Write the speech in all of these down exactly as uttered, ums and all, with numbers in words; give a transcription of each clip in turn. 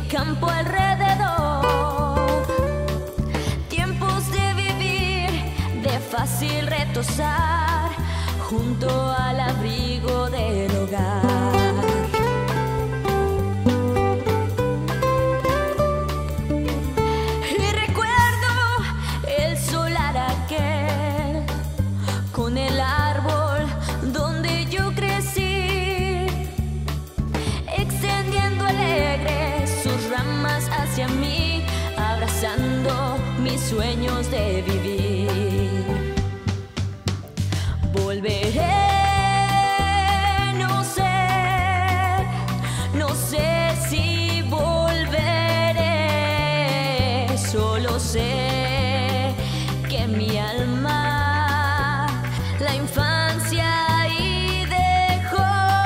campo alrededor. Tiempos de vivir, de fácil retosar, junto al abrigo del hogar. Y recuerdo el solar aquel, con el árbol donde yo crecí, extendiendo alegre sus ramas hacia mí, abrazando mis sueños de vivir. Volveré, no sé, no sé si volveré, solo sé que mi alma, la infancia ahí dejó.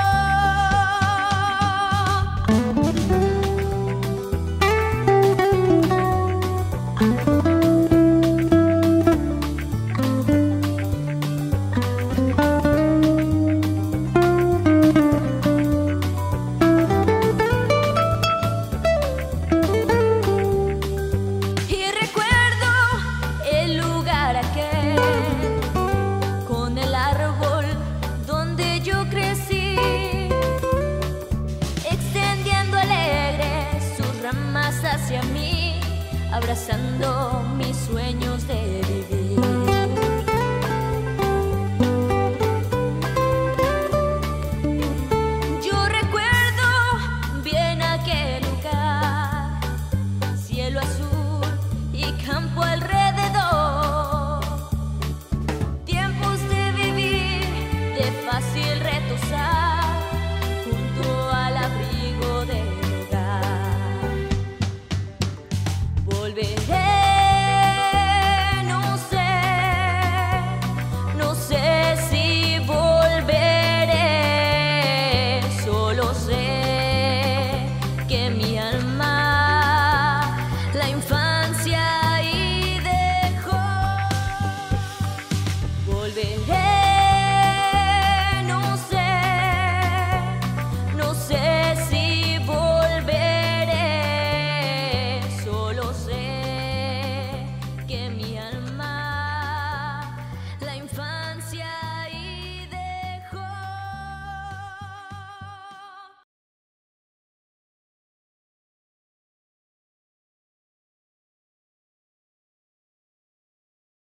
Hacia mí, abrazando mis sueños de vivir. Yo recuerdo bien aquel lugar, cielo azul y campo alrededor. Tiempos de vivir, de fácil retosar, junto al abrigo de volveré, no sé, no sé si volveré, solo sé que mi alma, la infancia ahí dejó. Volveré, no sé, no sé si volveré, solo sé que mi alma, la infancia